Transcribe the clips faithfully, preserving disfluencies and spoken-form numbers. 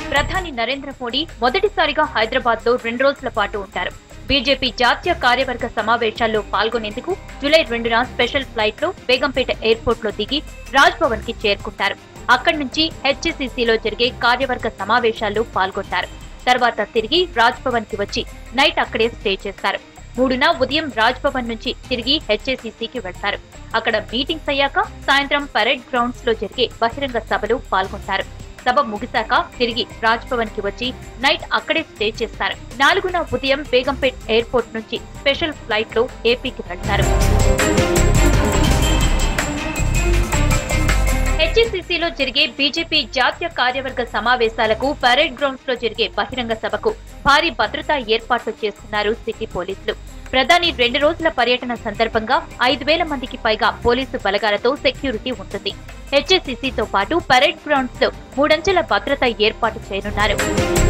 ప్రధాని నరేంద్ర మోడీ మొదటిసారిగా హైదరాబాద్ లో రెండు రోజుల పాటు ఉంటారు. బీజేపీ జాతీయ కార్యవర్గ సమావేశాల్లో పాల్గొనేందుకు జూలై రెండున స్పెషల్ ఫ్లైట్ లో బేగంపేట ఎయిర్పోర్ట్ లో దిగి రాజ్ భవన్ కి చేరుకుంటారు. అక్కడి నుంచి హెచ్సీసీలో జరిగే కార్యవర్గ సమావేశాల్లో పాల్గొంటారు. తర్వాత తిరిగి రాజ్ భవన్ కి వచ్చి నైట్ అక్కడే స్టే చేస్తారు. మూడున ఉదయం రాజ్ భవన్ నుంచి తిరిగి హెచ్ఏసీసీకి వెళ్తారు. అక్కడ మీటింగ్స్ అయ్యాక సాయంత్రం పరేడ్ గ్రౌండ్స్ లో జరిగే బహిరంగ సభలో పాల్గొంటారు. సభ ముగిశాక తిరిగి రాజ్ భవన్ కి వచ్చి నైట్ అక్కడే స్టే చేస్తారు. నాలుగున ఉదయం బేగంపేట్ ఎయిర్పోర్ట్ నుంచి స్పెషల్ ఫ్లైట్ లో ఏపీకి వెళ్తారు. హెచ్సీసీలో జరిగే బీజేపీ జాతీయ కార్యవర్గ సమావేశాలకు పరేడ్ గ్రౌండ్స్ లో జరిగే బహిరంగ సభకు భారీ భద్రతా ఏర్పాట్లు చేస్తున్నారు సిటీ పోలీసులు. ప్రధాని రెండు రోజుల పర్యటన సందర్భంగా ఐదు వేల మందికి పైగా పోలీసు బలగాలతో సెక్యూరిటీ ఉంటుంది. హెచ్సీసీతో పాటు పరేడ్ గ్రౌండ్స్ లో మూడంచెల భద్రత ఏర్పాటు చేయనున్నారు.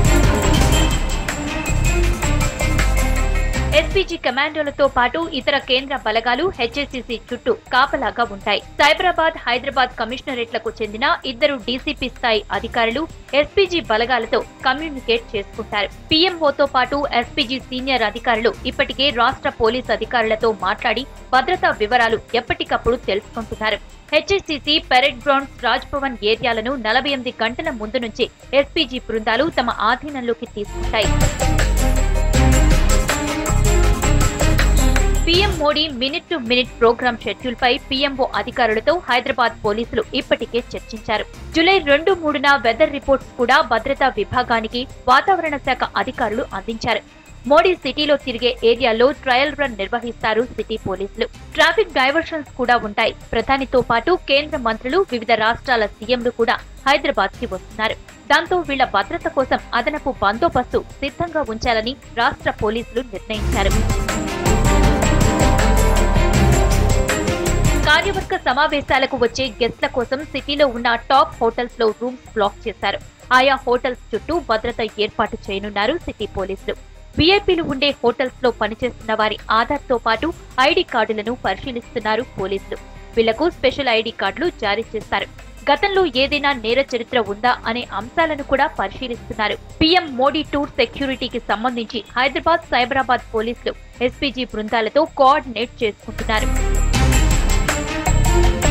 ఎస్పీజీ కమాండోలతో పాటు ఇతర కేంద్ర బలగాలు హెచ్సీసీ చుట్టూ కాపలాగా ఉంటాయి. సైబరాబాద్, హైదరాబాద్ కమిషనరేట్లకు చెందిన ఇద్దరు డీసీపీ స్థాయి అధికారులు ఎస్పీజీ బలగాలతో కమ్యూనికేట్ చేసుకుంటారు. పీఎంఓతో పాటు ఎస్పీజీ సీనియర్ అధికారులు ఇప్పటికే రాష్ట్ర పోలీస్ అధికారులతో మాట్లాడి భద్రతా వివరాలు ఎప్పటికప్పుడు తెలుసుకుంటున్నారు. HCC parade grounds, Raj Bhavan ఏరియాలను నలభై ఎనిమిది గంటల ముందు నుంచి ఎస్పీజీ బృందాలు తమ ఆధీనంలోకి తీసుకుంటాయి. PM Modi minute to minute programme schedule పై పీఎంఓ అధికారులతో హైదరాబాద్ పోలీసులు ఇప్పటికే చర్చించారు. జూలై రెండు మూడున వెదర్ రిపోర్ట్స్ కూడా భద్రతా విభాగానికి వాతావరణ శాఖ అధికారులు అందించారు. మోడీ సిటీలో తిరిగే ఏరియాల్లో ట్రయల్ రన్ నిర్వహిస్తారు సిటీ పోలీసులు. ట్రాఫిక్ డైవర్షన్స్ కూడా ఉంటాయి. ప్రధానితో పాటు కేంద్ర మంత్రులు, వివిధ రాష్ట్రాల సీఎంలు కూడా హైదరాబాద్ కి వస్తున్నారు. దాంతో వీళ్ల భద్రత కోసం అదనపు బందోబస్తు సిద్ధంగా ఉంచాలని రాష్ట్ర పోలీసులు నిర్ణయించారు. కార్యవర్గ సమావేశాలకు వచ్చే గెస్ట్ల కోసం సిటీలో ఉన్న టాప్ హోటల్స్ లో రూమ్స్ బ్లాక్ చేశారు. ఆయా హోటల్స్ చుట్టూ భద్రత ఏర్పాటు చేయనున్నారు సిటీ పోలీసులు. వీఐపీలు ఉండే హోటల్స్ లో పనిచేస్తున్న వారి ఆధార్ తో పాటు ఐడీ కార్డులను పరిశీలిస్తున్నారు పోలీసులు. వీళ్లకు స్పెషల్ ఐడీ కార్డులు జారీ చేస్తారు. గతంలో ఏదైనా నేర చరిత్ర ఉందా అనే అంశాలను కూడా పరిశీలిస్తున్నారు. పీఎం మోడీ టూర్ సెక్యూరిటీకి సంబంధించి హైదరాబాద్, సైబరాబాద్ పోలీసులు ఎస్పీజీ బృందాలతో కోఆర్డినేట్ చేసుకుంటున్నారు.